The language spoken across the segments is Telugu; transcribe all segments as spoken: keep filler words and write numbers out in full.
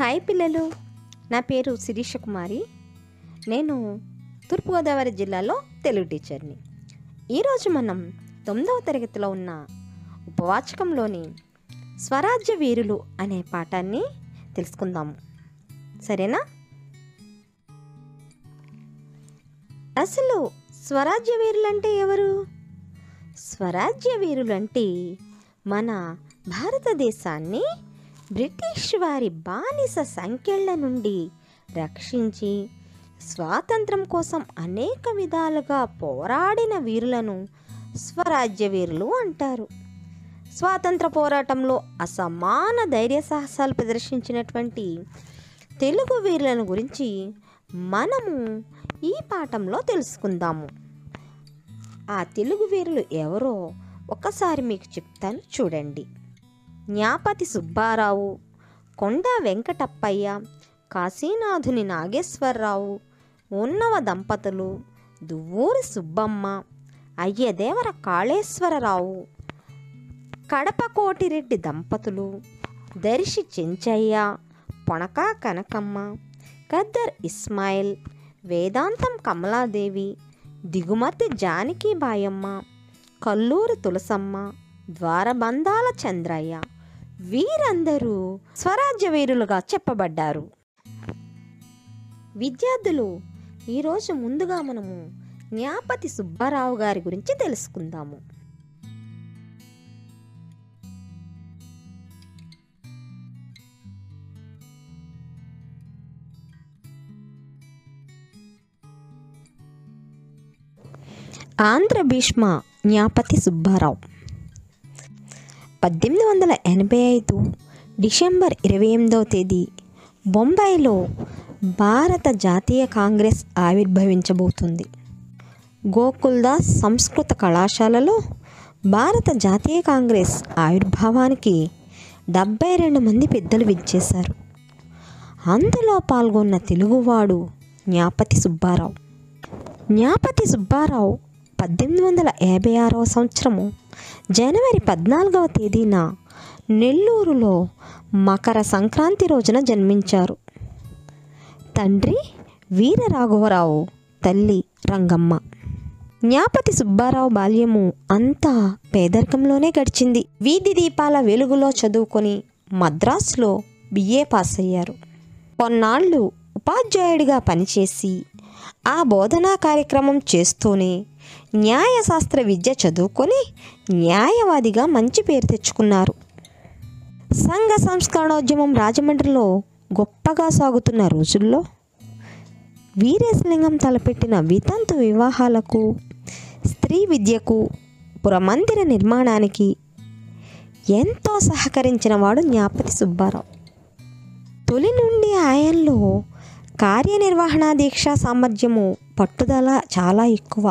హాయ్ పిల్లలు, నా పేరు శిరీష కుమారి. నేను తూర్పుగోదావరి జిల్లాలో తెలుగు టీచర్ని. ఈరోజు మనం తొమ్మిదవ తరగతిలో ఉన్న ఉపవాచకంలోని స్వరాజ్య వీరులు అనే పాఠాన్ని తెలుసుకుందాము. సరేనా? అసలు స్వరాజ్య వీరులంటే ఎవరు? స్వరాజ్య వీరులంటే మన భారతదేశాన్ని బ్రిటిష్ వారి బానిస సంకెళ్ళ నుండి రక్షించి స్వాతంత్రం కోసం అనేక విధాలుగా పోరాడిన వీరులను స్వరాజ్య వీరులు అంటారు. స్వాతంత్ర పోరాటంలో అసమాన ధైర్య సాహసాలు ప్రదర్శించినటువంటి తెలుగు వీరులను గురించి మనము ఈ పాఠంలో తెలుసుకుందాము. ఆ తెలుగు వీరులు ఎవరో ఒకసారి మీకు చెప్తాను, చూడండి. జ్ఞాపతి సుబ్బారావు, కొండ వెంకటప్పయ్య, కాశీనాథుని నాగేశ్వరరావు, ఉన్నవ దంపతులు, దువ్వూరి సుబ్బమ్మ, అయ్యదేవర కాళేశ్వరరావు, కడప కోటిరెడ్డి దంపతులు, దర్శి చెంచయ్య, పొనక కనకమ్మ, ఖద్దర్ ఇస్మాయిల్, వేదాంతం కమలాదేవి, దిగుమతి జానకి బాయమ్మ, కల్లూరి తులసమ్మ, ద్వారబంధాల చంద్రయ్య, వీరందరూ స్వరాజ్య వీరులుగా చెప్పబడ్డారు. విద్యార్థులు, ఈరోజు ముందుగా మనము జ్ఞాపతి సుబ్బారావు గారి గురించి తెలుసుకుందాము. ఆంధ్ర భీష్మ జ్ఞాపతి సుబ్బారావు పద్దెనిమిది వందల ఎనభై ఐదు డిసెంబర్ ఇరవై ఎనిమిదవ తేదీ బొంబాయిలో భారత జాతీయ కాంగ్రెస్ ఆవిర్భవించబోతుంది. గోకుల్దాస్ సంస్కృత కళాశాలలో భారత జాతీయ కాంగ్రెస్ ఆవిర్భావానికి డెబ్బై రెండు మంది పెద్దలు విచ్చేశారు. అందులో పాల్గొన్న తెలుగువాడు జ్ఞాపతి సుబ్బారావు. జ్ఞాపతి సుబ్బారావు పద్దెనిమిది వందల యాభై ఆరవ సంవత్సరము జనవరి పద్నాలుగవ తేదీన నెల్లూరులో మకర సంక్రాంతి రోజున జన్మించారు. తండ్రి వీరరాఘవరావు, తల్లి రంగమ్మ. జ్ఞాపతి సుబ్బారావు బాల్యము అంతా పేదరికంలోనే గడిచింది. వీధి దీపాల వెలుగులో చదువుకొని మద్రాసులో బిఏ పాస్ అయ్యారు. కొన్నాళ్ళు ఉపాధ్యాయుడిగా పనిచేసి ఆ బోధనా కార్యక్రమం చేస్తూనే న్యాయశాస్త్ర విద్య చదువుకొని న్యాయవాదిగా మంచి పేరు తెచ్చుకున్నారు. సంఘ సంస్కరణోద్యమం రాజమండ్రిలో గొప్పగా సాగుతున్న రోజుల్లో వీరేశలింగం తలపెట్టిన వితంతు వివాహాలకు, స్త్రీ విద్యకు, పురమందిర నిర్మాణానికి ఎంతో సహకరించిన వాడు జ్ఞాపతి సుబ్బారావు. తొలి నుండి ఆయనలో కార్యనిర్వహణ దీక్షా సామర్థ్యము, పట్టుదల చాలా ఎక్కువ.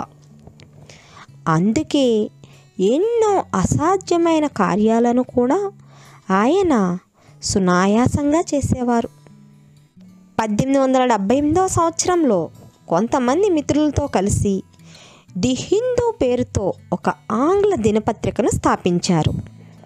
అందుకే ఎన్నో అసాధ్యమైన కార్యాలను కూడా ఆయన సునాయాసంగా చేసేవారు. పద్దెనిమిది వందల డెబ్భై ఎనిమిదవ సంవత్సరంలో కొంతమంది మిత్రులతో కలిసి ది హిందూ పేరుతో ఒక ఆంగ్ల దినపత్రికను స్థాపించారు.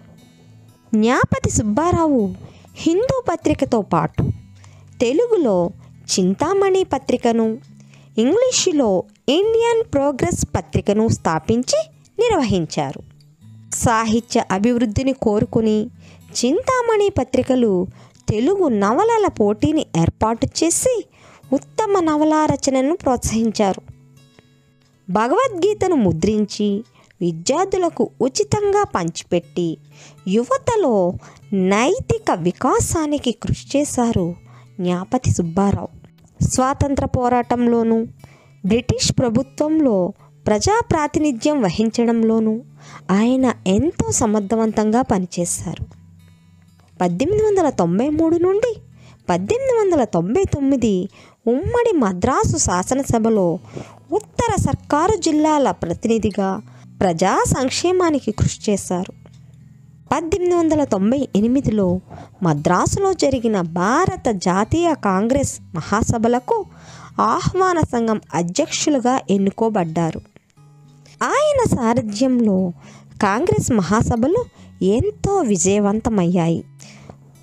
జ్ఞాపతి సుబ్బారావు హిందూ పత్రికతో పాటు తెలుగులో చింతామణి పత్రికను, ఇంగ్లీషులో ఇండియన్ ప్రోగ్రెస్ పత్రికను స్థాపించి నిర్వహించారు. సాహిత్య అభివృద్ధిని కోరుకుని చింతామణి పత్రికలు తెలుగు నవలల పోటీని ఏర్పాటు చేసి ఉత్తమ నవలా రచనను ప్రోత్సహించారు. భగవద్గీతను ముద్రించి విద్యార్థులకు ఉచితంగా పంచిపెట్టి యువతలో నైతిక వికాసానికి కృషి చేశారు జ్ఞాపతి సుబ్బారావు. స్వాతంత్ర పోరాటంలోనూ బ్రిటిష్ ప్రభుత్వంలో ప్రజా ప్రాతినిధ్యం వహించడంలోనూ ఆయన ఎంతో సమర్థవంతంగా పనిచేశారు. పద్దెనిమిది వందల తొంభై మూడు నుండి పద్దెనిమిది వందల తొంభై తొమ్మిది ఉమ్మడి మద్రాసు శాసనసభలో ఉత్తర సర్కారు జిల్లాల ప్రతినిధిగా ప్రజా సంక్షేమానికి కృషి చేశారు. పద్దెనిమిది వందల తొంభై ఎనిమిదిలో మద్రాసులో జరిగిన భారత జాతీయ కాంగ్రెస్ మహాసభలకు ఆహ్వాన సంఘం అధ్యక్షులుగా ఎన్నుకోబడ్డారు. ఆయన సారథ్యంలో కాంగ్రెస్ మహాసభలు ఎంతో విజయవంతమయ్యాయి.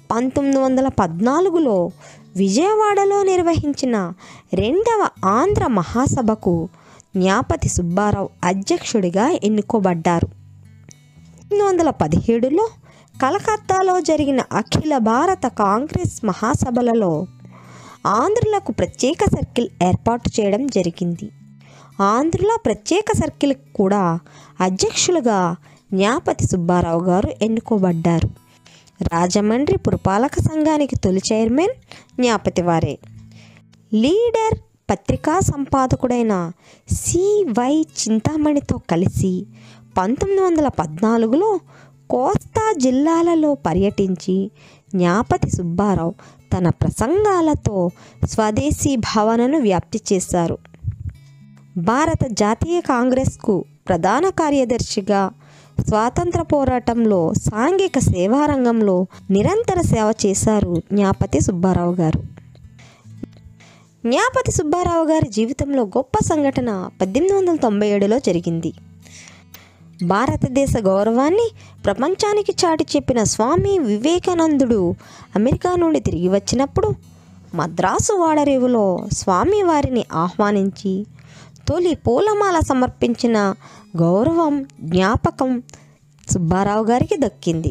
పంతొమ్మిది వందల పద్నాలుగులో విజయవాడలో నిర్వహించిన రెండవ ఆంధ్ర మహాసభకు న్యాపతి సుబ్బారావు అధ్యక్షుడిగా ఎన్నుకోబడ్డారు. పంతొమ్మిది వందల పదిహేడులో కలకత్తాలో జరిగిన అఖిల భారత కాంగ్రెస్ మహాసభలలో ఆంధ్రులకు ప్రత్యేక సర్కిల్ ఏర్పాటు చేయడం జరిగింది. ఆంధ్రుల ప్రత్యేక సర్కిల్కి కూడా అధ్యక్షులుగా న్యాపతి సుబ్బారావు గారు ఎన్నుకోబడ్డారు. రాజమండ్రి పురపాలక సంఘానికి తొలి చైర్మన్ న్యాపతి వారే. లీడర్ పత్రికా సంపాదకుడైన సివై చింతామణితో కలిసి పంతొమ్మిది వందల పద్నాలుగులో కోస్తా జిల్లాలలో పర్యటించి న్యాపతి సుబ్బారావు తన ప్రసంగాలతో స్వదేశీ భావనను వ్యాప్తి చేశారు. భారత జాతీయ కాంగ్రెస్కు ప్రధాన కార్యదర్శిగా స్వాతంత్ర పోరాటంలో సాంఘిక సేవా రంగంలో నిరంతర సేవ చేశారు న్యాపతి సుబ్బారావు గారు. న్యాపతి సుబ్బారావు గారి జీవితంలో గొప్ప సంఘటన పద్దెనిమిది వందల తొంభై ఏడులో జరిగింది. భారతదేశ గౌరవాన్ని ప్రపంచానికి చాటి చెప్పిన స్వామి వివేకానందుడు అమెరికా నుండి తిరిగి వచ్చినప్పుడు మద్రాసు వాడరేవులో స్వామి వారిని ఆహ్వానించి తొలి పూలమాల సమర్పించిన గౌరవం జ్ఞాపకం సుబ్బారావు గారికి దక్కింది.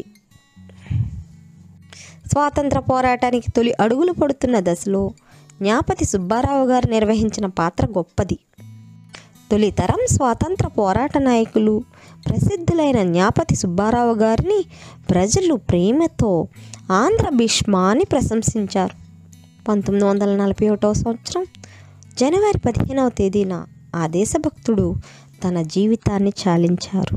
స్వాతంత్ర పోరాటానికి తొలి అడుగులు పడుతున్న దశలో న్యాపతి సుబ్బారావు గారు నిర్వహించిన పాత్ర గొప్పది. తొలితరం స్వాతంత్ర పోరాట నాయకులు ప్రసిద్ధులైన న్యాపతి సుబ్బారావు గారిని ప్రజలు ప్రేమతో ఆంధ్ర భీష్మ అని ప్రశంసించారు. పంతొమ్మిది వందల నలభై ఒకటవ సంవత్సరం జనవరి పదిహేనవ తేదీన ఆ దేశభక్తుడు తన జీవితాన్ని చాలించారు.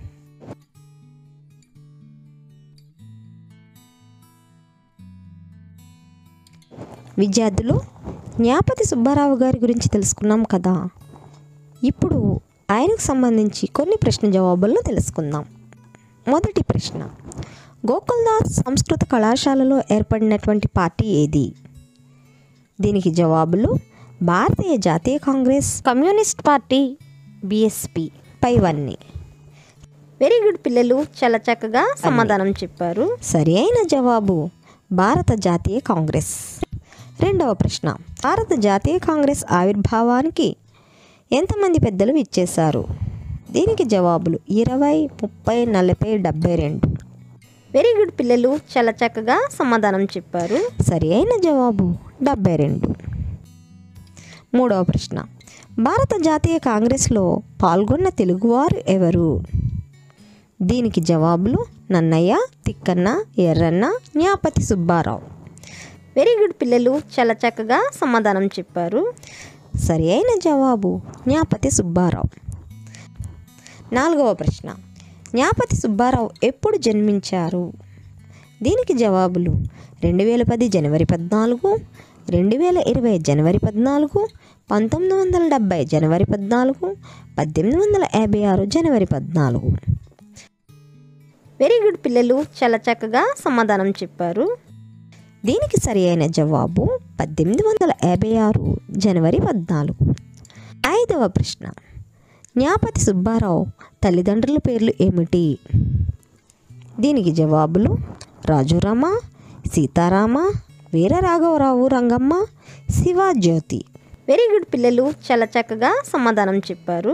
విద్యార్థులు, న్యాపతి సుబ్బారావు గారి గురించి తెలుసుకున్నాం కదా. ఇప్పుడు ఆయనకు సంబంధించి కొన్ని ప్రశ్న జవాబులను తెలుసుకుందాం. మొదటి ప్రశ్న, గోకుల్దాస్ సంస్కృత కళాశాలలో ఏర్పడినటువంటి పార్టీ ఏది? దీనికి జవాబులు భారతీయ జాతీయ కాంగ్రెస్, కమ్యూనిస్ట్ పార్టీ, బిఎస్పి. పైవన్నీ వెరీ గుడ్ పిల్లలు, చాలా చక్కగా సమాధానం చెప్పారు. సరి అయిన జవాబు భారత జాతీయ కాంగ్రెస్. రెండవ ప్రశ్న, భారత జాతీయ కాంగ్రెస్ ఆవిర్భావానికి ఎంతమంది పెద్దలు ఇచ్చేశారు? దీనికి జవాబులు ఇరవై, ముప్పై, నలభై, డెబ్బై రెండు. వెరీ గుడ్ పిల్లలు, చాలా చక్కగా సమాధానం చెప్పారు. సరి అయిన జవాబు డెబ్బై రెండు. మూడవ ప్రశ్న, భారత జాతీయ కాంగ్రెస్లో పాల్గొన్న తెలుగువారు ఎవరు? దీనికి జవాబులు నన్నయ్య, తిక్కన్న, ఎర్రన్న, న్యాపతి సుబ్బారావు. వెరీ గుడ్ పిల్లలు, చాలా చక్కగా సమాధానం చెప్పారు. సరి అయిన జవాబు న్యాపతి సుబ్బారావు. నాలుగవ ప్రశ్న, న్యాపతి సుబ్బారావు ఎప్పుడు జన్మించారు? దీనికి జవాబులు రెండు వేల పది జనవరి పద్నాలుగు, రెండు వేల ఇరవై జనవరి పద్నాలుగు, పంతొమ్మిది వందల డెబ్భై జనవరి పద్నాలుగు, పద్దెనిమిది వందల యాభై ఆరు జనవరి పద్నాలుగు. వెరీ గుడ్ పిల్లలు, చాలా చక్కగా సమాధానం చెప్పారు. దీనికి సరి అయిన జవాబు పద్దెనిమిది వందల యాభై ఆరు జనవరి పద్నాలుగు. ఐదవ ప్రశ్న, న్యాపతి సుబ్బారావు తల్లిదండ్రుల పేర్లు ఏమిటి? దీనికి జవాబులు రాజురామ, సీతారామ, వీరరాఘవరావు రంగమ్మ, శివజ్యోతి. వెరీ గుడ్ పిల్లలు, చాలా చక్కగా సమాధానం చెప్పారు.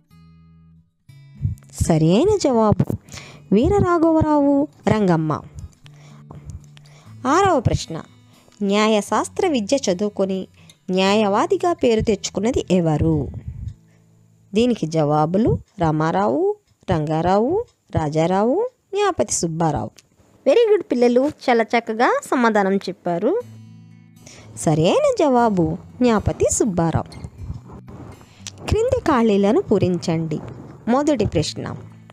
సరి అయిన జవాబు వీరరాఘవరావు రంగమ్మ. ఆరవ ప్రశ్న, న్యాయశాస్త్ర విద్య చదువుకొని న్యాయవాదిగా పేరు తెచ్చుకున్నది ఎవరు? దీనికి జవాబులు రామారావు, రంగారావు, రాజారావు, న్యాపతి సుబ్బారావు. వెరీ గుడ్ పిల్లలు, చాలా చక్కగా సమాధానం చెప్పారు. సరి అయిన జవాబు న్యాపతి సుబ్బారావు. క్రింది ఖాళీలను పూరించండి. మొదటి ప్రశ్న,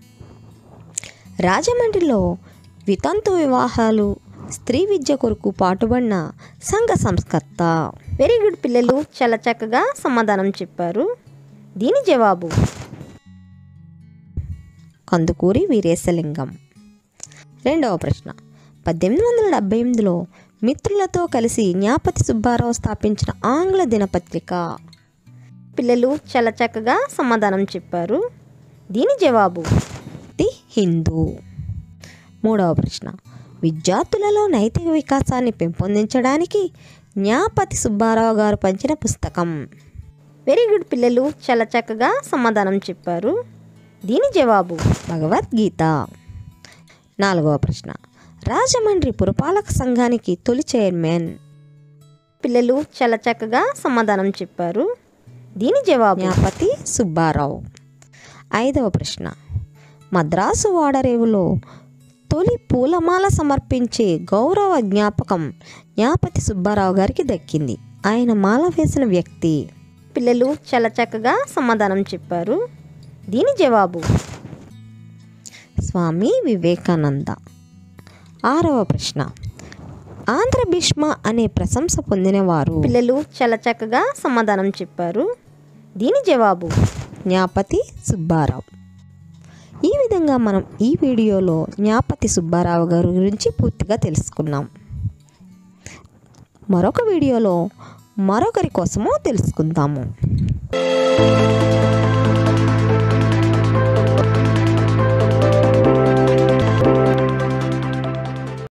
రాజమండ్రిలో వితంతు వివాహాలు, స్త్రీ విద్య కొరకు పాటుపడిన సంఘ సంస్కర్త. వెరీ గుడ్ పిల్లలు, చాలా చక్కగా సమాధానం చెప్పారు. దీని జవాబు కందుకూరి వీరేశలింగం. రెండవ ప్రశ్న, పద్దెనిమిది వందల డెబ్బై ఎనిమిదిలో మిత్రులతో కలిసి న్యాపతి సుబ్బారావు స్థాపించిన ఆంగ్ల దినపత్రిక. పిల్లలు చాలా చక్కగా సమాధానం చెప్పారు. దీని జవాబు ది హిందూ. మూడవ ప్రశ్న, విద్యార్థులలో నైతిక వికాసాన్ని పెంపొందించడానికి జ్ఞాపతి సుబ్బారావు గారు పంచిన పుస్తకం. వెరీ గుడ్ పిల్లలు, చాలా చక్కగా సమాధానం చెప్పారు. దీని జవాబు భగవద్గీత. నాలుగవ ప్రశ్న, రాజమండ్రి పురపాలక సంఘానికి తొలి చైర్మన్. పిల్లలు చాలా చక్కగా సమాధానం చెప్పారు. దీని జవాబు జ్ఞాపతి సుబ్బారావు. ఐదవ ప్రశ్న, మద్రాసు ఓడరేవులో తొలి పూలమాల సమర్పించే గౌరవ జ్ఞాపకం జ్ఞాపతి సుబ్బారావు గారికి దక్కింది. ఆయన మాల వేసిన వ్యక్తి. పిల్లలు చాలా చక్కగా సమాధానం చెప్పారు. దీని జవాబు స్వామి వివేకానంద. ఆరవ ప్రశ్న, ఆంధ్ర భీష్మ అనే ప్రశంస పొందినవారు. పిల్లలు చాలా చక్కగా సమాధానం చెప్పారు. దీని జవాబు జ్ఞాపతి సుబ్బారావు. ఈ విధంగా మనం ఈ వీడియోలో జ్ఞాపతి సుబ్బారావు గారి గురించి పూర్తిగా తెలుసుకున్నాం. మరొక వీడియోలో మరొకరి కోసము తెలుసుకుందాము.